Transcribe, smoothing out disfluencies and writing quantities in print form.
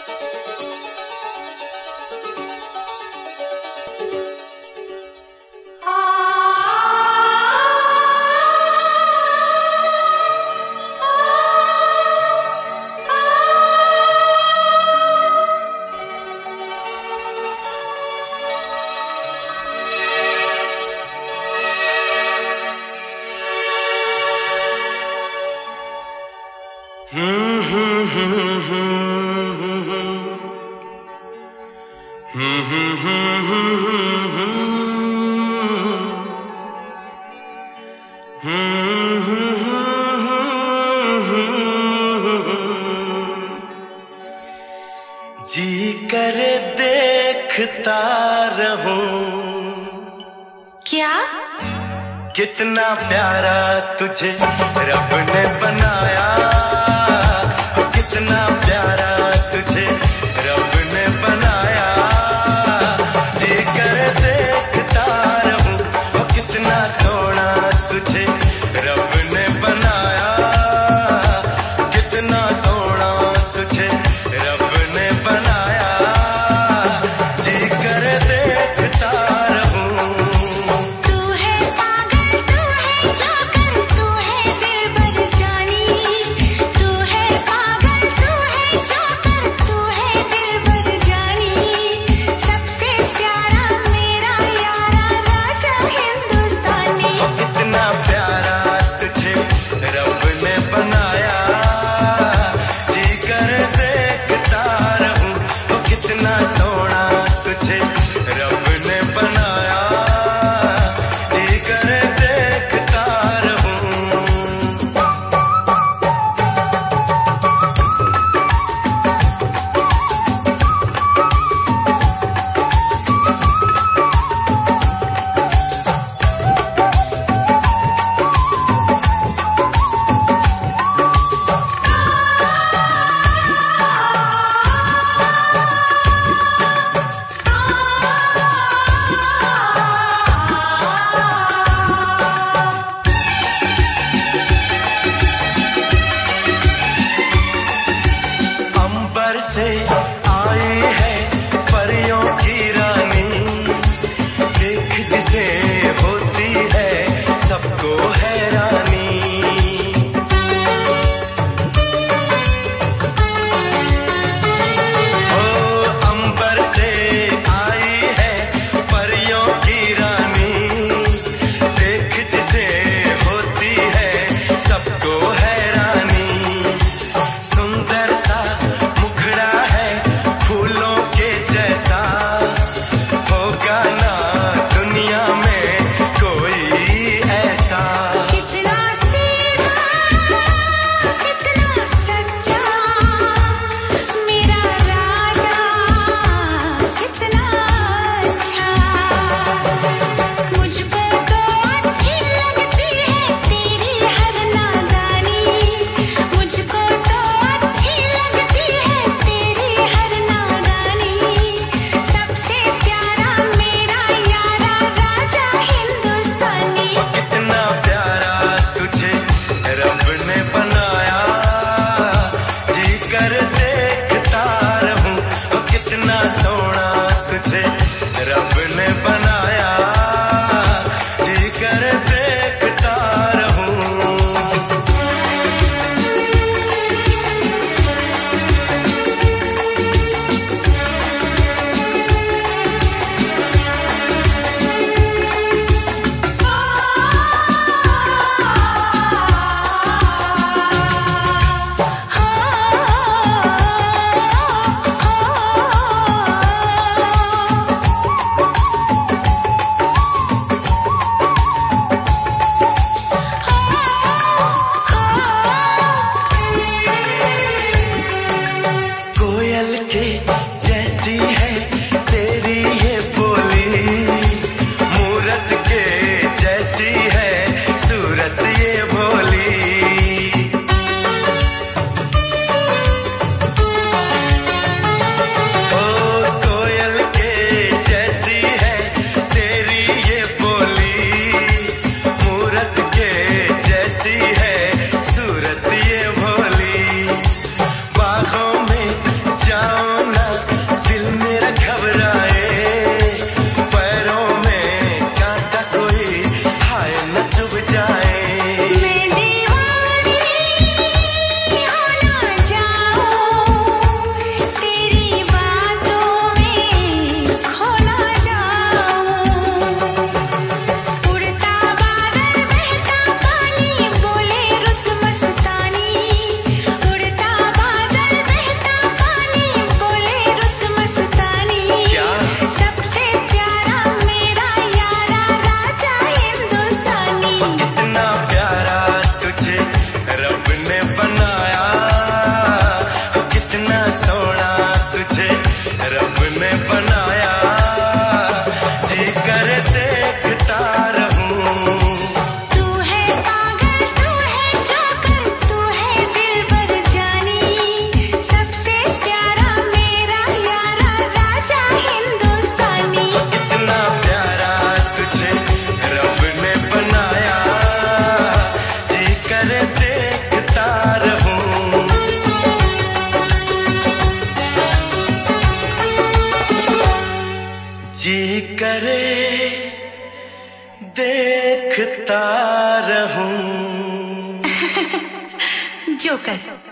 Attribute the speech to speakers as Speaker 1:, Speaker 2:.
Speaker 1: जी करे देखता रहूं।
Speaker 2: क्या?
Speaker 1: कितना प्यारा तुझे रब ने बनाया, कितना प्यारा तुझे रब ने बनाया। जी करे देखता रहूं, कितना सोना तुझे रब ने बनाया, कितना सोना तुझे रब ने बनाया। जी करे देखता रहूं।
Speaker 2: तू है पागल, तू है जोकर, तू है दिलबर जानी। तू है पागल, तू है जोकर, तू है दिलबर जानी। सबसे प्यारा मेरा यारा राजा हिंदुस्तानी।
Speaker 1: कितना प्यारा तुझे रब ने बनाया, जी कर देखता रहूं। वो कितना सोना तुझे रब ने बनाया, जी कर देखता रहूं। अंबर से आई है परियों की रानी, देख जिसे होती है सबको हैरानी। ओ अंबर से आई है परियों की रानी, देख जिसे होती है सबको हैरानी। सुंदर सा मुखड़ा है फूलों के जैसा, होगा ना दुनिया में कोई ऐसा।
Speaker 2: कितना सीधा, कितना सच्चा मेरा राजा, कितना अच्छा। मुझको तो अच्छी लगती है तेरी हर नादानी। मुझको तो अच्छी लगती है तेरी हर नादानी। सबसे प्यारा मेरा यारा राजा हिंदुस्तानी।
Speaker 1: कितना प्यारा तुझे रब ने बनाया, जी कर देखता रहूं। ओ कितना सोना तुझे रब ने बनाया, जी कर देखता रहूं।
Speaker 2: हो
Speaker 1: देखता रहूं।
Speaker 2: जोकर।